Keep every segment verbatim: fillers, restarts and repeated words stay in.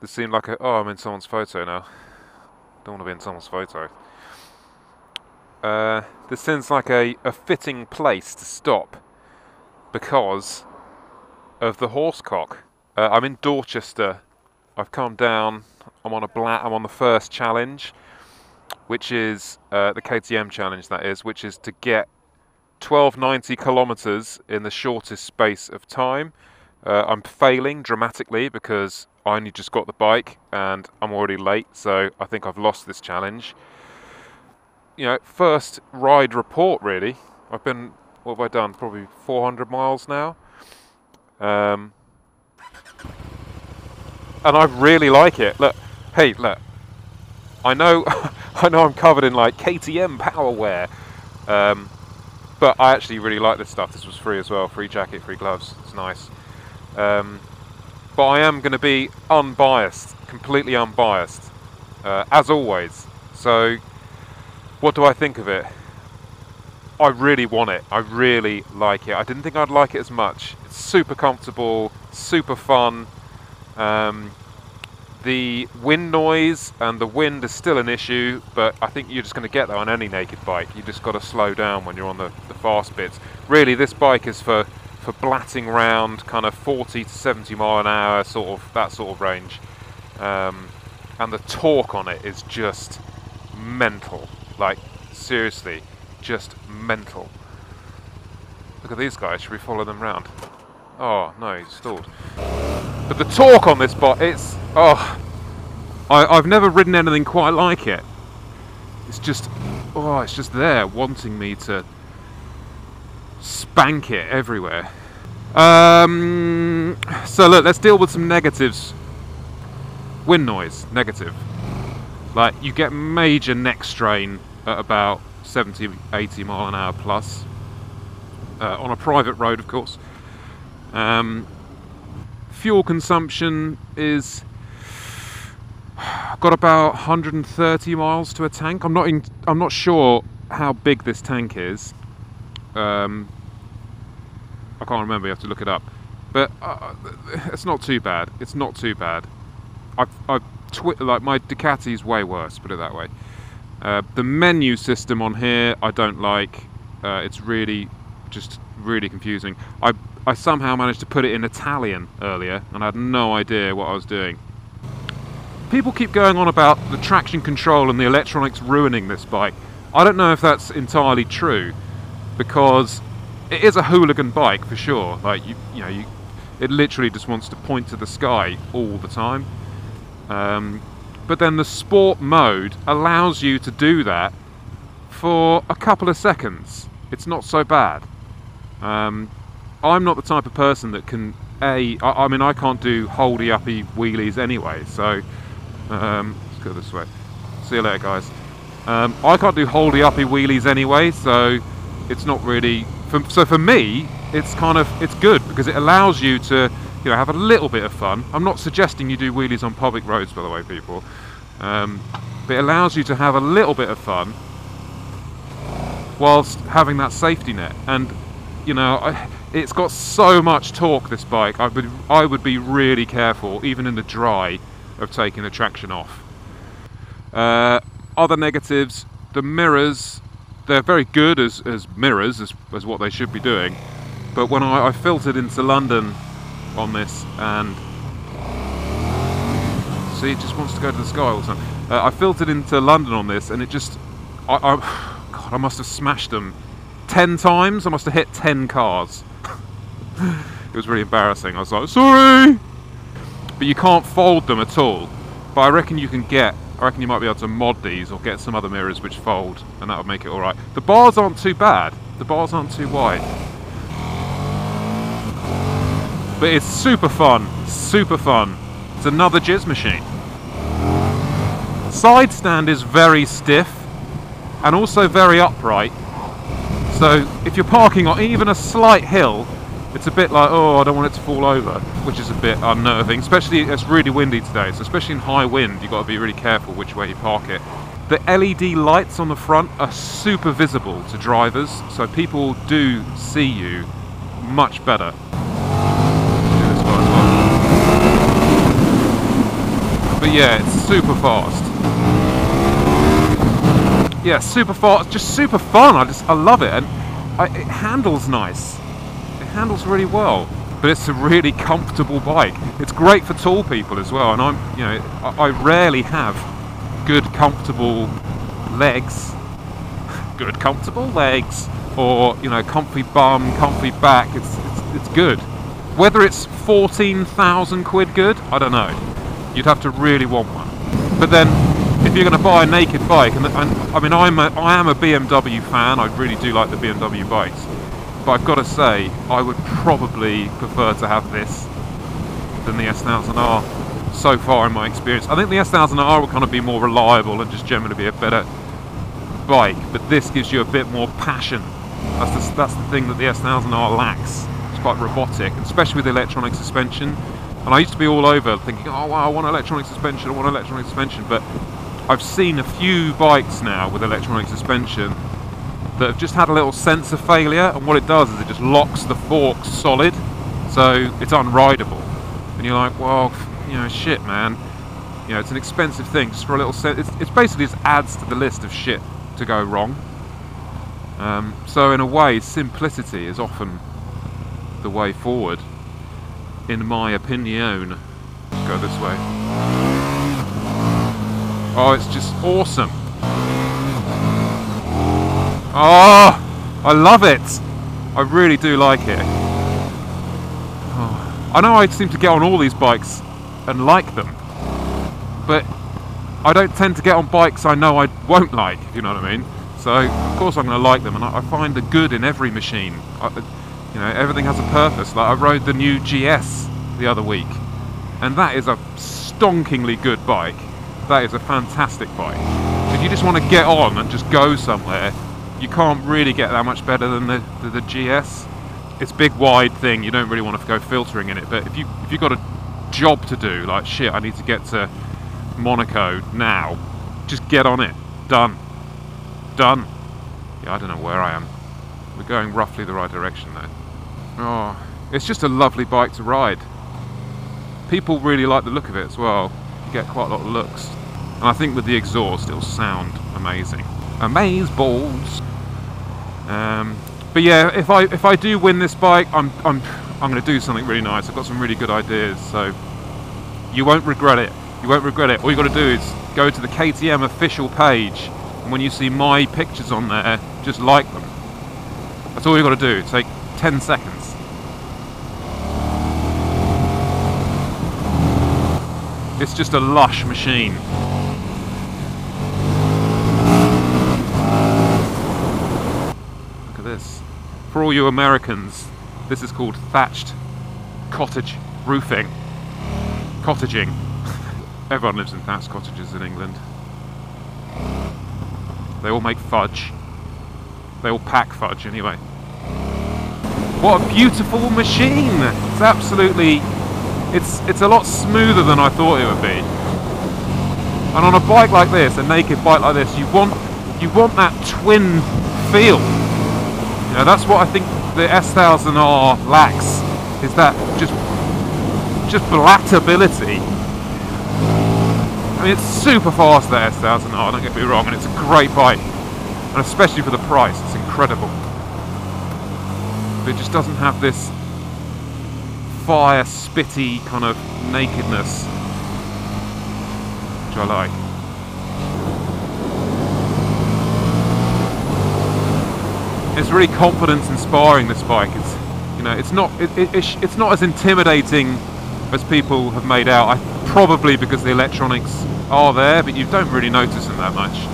This seemed like a... Oh, I'm in someone's photo now. Don't want to be in someone's photo. Uh, this seems like a, a fitting place to stop because of the horsecock. Uh, I'm in Dorchester. I've come down. I'm on a bla I'm on the first challenge, which is uh, the K T M challenge. That is, which is to get twelve ninety kilometers in the shortest space of time. Uh, I'm failing dramatically because I only just got the bike and I'm already late, so I think I've lost this challenge. You know, first ride report really. I've been, what have I done? Probably four hundred miles now. Um, and I really like it. Look, hey, look. I know, I know I'm covered in like K T M power wear, um, but I actually really like this stuff. This was free as well. Free jacket, free gloves. It's nice. Um, but I am going to be unbiased, completely unbiased, uh, as always. So, what do I think of it? I really want it. I really like it. I didn't think I'd like it as much. It's super comfortable, super fun. Um, the wind noise and the wind is still an issue, but I think you're just going to get that on any naked bike. You just got to slow down when you're on the, the fast bits. Really, this bike is for for blatting round, kind of forty to seventy mile an hour, sort of that sort of range. Um, and the torque on it is just mental. Like, seriously, just mental. Look at these guys, should we follow them round? Oh, no, he's stalled. But the torque on this bike, it's, oh, I, I've never ridden anything quite like it. It's just, oh, it's just there, wanting me to spank it everywhere. Um, so look, let's deal with some negatives. Wind noise, negative. Like, you get major neck strain at about seventy, eighty mile an hour plus. Uh, on a private road, of course. Um, fuel consumption is... got about one hundred thirty miles to a tank. I'm not in, I'm not sure how big this tank is. Um, I can't remember, you have to look it up. But uh, it's not too bad. It's not too bad. I've, I've twi like my Ducati's way worse, put it that way. Uh, the menu system on here I don't like. Uh, it's really, just really confusing. I, I somehow managed to put it in Italian earlier and I had no idea what I was doing. People keep going on about the traction control and the electronics ruining this bike. I don't know if that's entirely true, because it is a hooligan bike for sure. Like, you, you know, you, it literally just wants to point to the sky all the time. Um, but then the sport mode allows you to do that for a couple of seconds. It's not so bad. Um, I'm not the type of person that can, a, I, I mean, I can't do holdy-uppy wheelies anyway, so um, let's go this way. See you later, guys. Um, I can't do holdy-uppy wheelies anyway, so it's not really... For, so for me, it's kind of... It's good, because it allows you to, you know, have a little bit of fun. I'm not suggesting you do wheelies on public roads, by the way, people. Um, but it allows you to have a little bit of fun whilst having that safety net. And, you know, I, it's got so much torque, this bike. I would, I would be really careful, even in the dry, of taking the traction off. Uh, other negatives, the mirrors, they're very good as, as mirrors, as, as what they should be doing. But when I, I filtered into London on this, and see, it just wants to go to the sky all the time. Uh, I filtered into London on this, and it just, I, I, God, I must have smashed them ten times. I must have hit ten cars. It was really embarrassing. I was like, sorry! But you can't fold them at all. But I reckon you can get, I reckon you might be able to mod these or get some other mirrors which fold, and that would make it alright. The bars aren't too bad. The bars aren't too wide. But it's super fun. Super fun. It's another jizz machine. Side stand is very stiff and also very upright. So if you're parking on even a slight hill, it's a bit like, oh, I don't want it to fall over, which is a bit unnerving. Especially, it's really windy today, so especially in high wind, you've got to be really careful which way you park it. The L E D lights on the front are super visible to drivers, so people do see you much better. But yeah, it's super fast. Yeah, super fast, just super fun. I just, I love it, and I, it handles nice. It handles really well, but it's a really comfortable bike. It's great for tall people as well, and I'm, you know, I, I rarely have good, comfortable legs. Good, comfortable legs, or you know, comfy bum, comfy back. It's, it's, it's good. Whether it's fourteen thousand quid good, I don't know. You'd have to really want one. But then, if you're going to buy a naked bike, and, and I mean, I'm a, I am a B M W fan. I really do like the B M W bikes, but I've got to say, I would probably prefer to have this than the S one thousand R. So far, in my experience, I think the S one thousand R will kind of be more reliable and just generally be a better bike. But this gives you a bit more passion. That's the, that's the thing that the S one thousand R lacks. It's quite robotic, especially with the electronic suspension. And I used to be all over thinking, oh wow, I want electronic suspension, I want electronic suspension, but I've seen a few bikes now with electronic suspension that have just had a little sensor failure, and what it does is it just locks the forks solid, so it's unrideable. And you're like, well, you know, shit, man. You know, it's an expensive thing just for a little set. It's, it's basically just adds to the list of shit to go wrong. Um, so in a way, simplicity is often the way forward, in my opinion. Let's go this way. Oh, it's just awesome. Oh, I love it. I really do like it. Oh, I know I seem to get on all these bikes and like them, but I don't tend to get on bikes I know I won't like, if you know what I mean. So, of course I'm going to like them, and I, I find the good in every machine. I, you know, everything has a purpose. Like, I rode the new G S the other week, and that is a stonkingly good bike. That is a fantastic bike. If you just want to get on and just go somewhere, you can't really get that much better than the, the, the G S. It's a big wide thing, you don't really want to go filtering in it, but if, you, if you've got a job to do, like shit, I need to get to Monaco now, just get on it. Done. Done. Yeah, I don't know where I am. We're going roughly the right direction though. Oh, it's just a lovely bike to ride. People really like the look of it as well. You get quite a lot of looks. And I think with the exhaust it'll sound amazing. Amaze balls. Um, but yeah, if I if I do win this bike, I'm I'm I'm going to do something really nice. I've got some really good ideas, so you won't regret it. You won't regret it. All you got to do is go to the K T M official page, and when you see my pictures on there, just like them. That's all you got to do. Take ten seconds. It's just a lush machine. Look at this. For all you Americans, this is called thatched cottage roofing. Cottaging. Everyone lives in thatched cottages in England. They all make fudge. They all pack fudge anyway. What a beautiful machine! It's absolutely... It's, it's a lot smoother than I thought it would be. And on a bike like this, a naked bike like this, you want you want that twin feel. You know, that's what I think the S one thousand R lacks, is that just just blatability. I mean, it's super fast, the S one thousand R, don't get me wrong, and it's a great bike. And especially for the price, it's incredible. But it just doesn't have this fire spitty kind of nakedness, which I like. It's really confidence inspiring, this bike. It's, you know, it's not it, it, it's not as intimidating as people have made out. I, probably because the electronics are there, but you don't really notice them that much.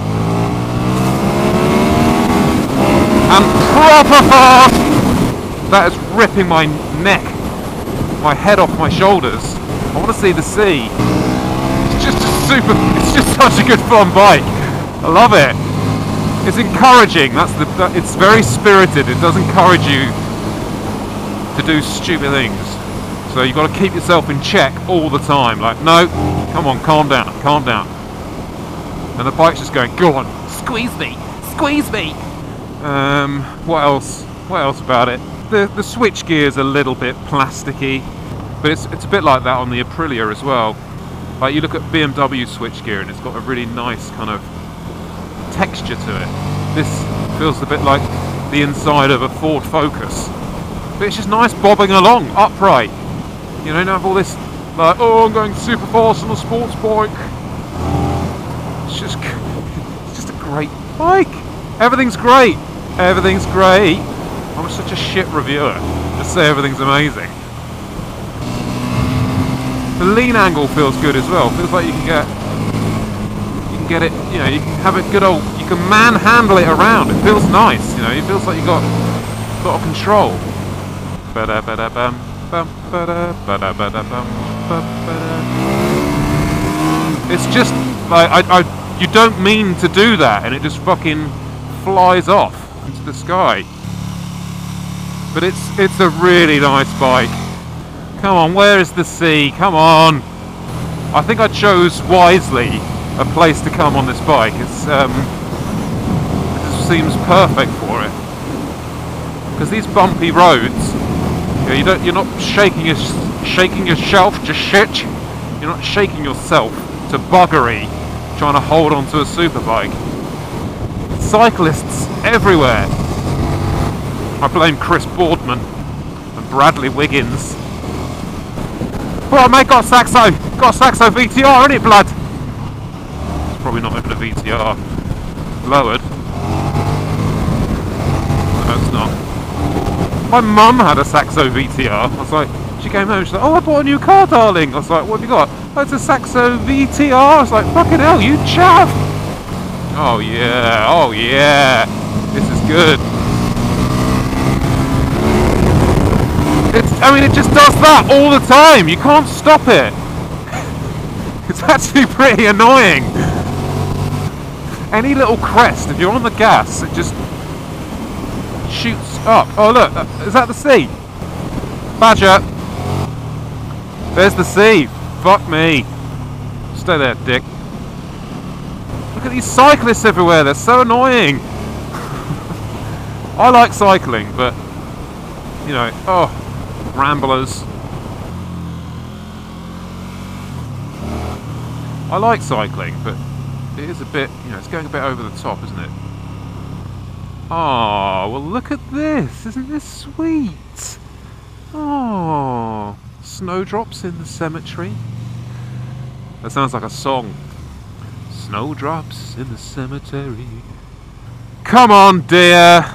And proper fast! That is ripping my neck, my head off my shoulders. I want to see the sea. It's just a super, it's just such a good fun bike. I love it. It's encouraging. That's the, that, it's very spirited. It does encourage you to do stupid things. So you've got to keep yourself in check all the time. Like, no, come on, calm down, calm down. And the bike's just going, go on, squeeze me, squeeze me. Um, what else? What else about it? The the switch gear's a little bit plasticky, but it's it's a bit like that on the Aprilia as well. Like you look at B M W switchgear and it's got a really nice kind of texture to it. This feels a bit like the inside of a Ford Focus. But it's just nice bobbing along, upright. You know, you don't have all this like, oh, I'm going super fast on a sports bike. It's just, it's just a great bike. Everything's great. Everything's great. I'm such a shit reviewer. Just say everything's amazing. The lean angle feels good as well. Feels like you can get, you can get it. You know, you can have it good old. You can manhandle it around. It feels nice. You know, it feels like you got a lot of control. Ba-da, ba-da, bum, bum, ba-da, ba-da, ba-da, bum, bum, ba-da. It's just like I, I, you don't mean to do that, and it just fucking flies off into the sky. But it's it's a really nice bike. Come on, where is the sea? Come on. I think I chose wisely a place to come on this bike. It's um, it just seems perfect for it. Because these bumpy roads, you know, you don't, you're not shaking your, shaking yourself to shit. You're not shaking yourself to buggery, trying to hold onto a superbike. Cyclists everywhere. I blame Chris Boardman and Bradley Wiggins. Oh mate, got a Saxo, got a Saxo V T R, innit, blood? It's probably not even a V T R. Lowered. No, it's not. My mum had a Saxo V T R. I was like, she came home, she's like, oh, I bought a new car, darling. I was like, what have you got? Oh, it's a Saxo V T R. I was like, fucking hell, you chav. Oh yeah, oh yeah. This is good. It's, I mean, it just does that all the time. You can't stop it. It's actually pretty annoying. Any little crest, if you're on the gas, it just shoots up. Oh look, is that the sea? Badger. There's the sea. Fuck me. Stay there, dick. Look at these cyclists everywhere. They're so annoying. I like cycling, but you know, oh. Ramblers. I like cycling, but it is a bit, you know, it's going a bit over the top, isn't it? Oh, well look at this. Isn't this sweet? Oh, snowdrops in the cemetery. That sounds like a song. Snowdrops in the cemetery. Come on, dear.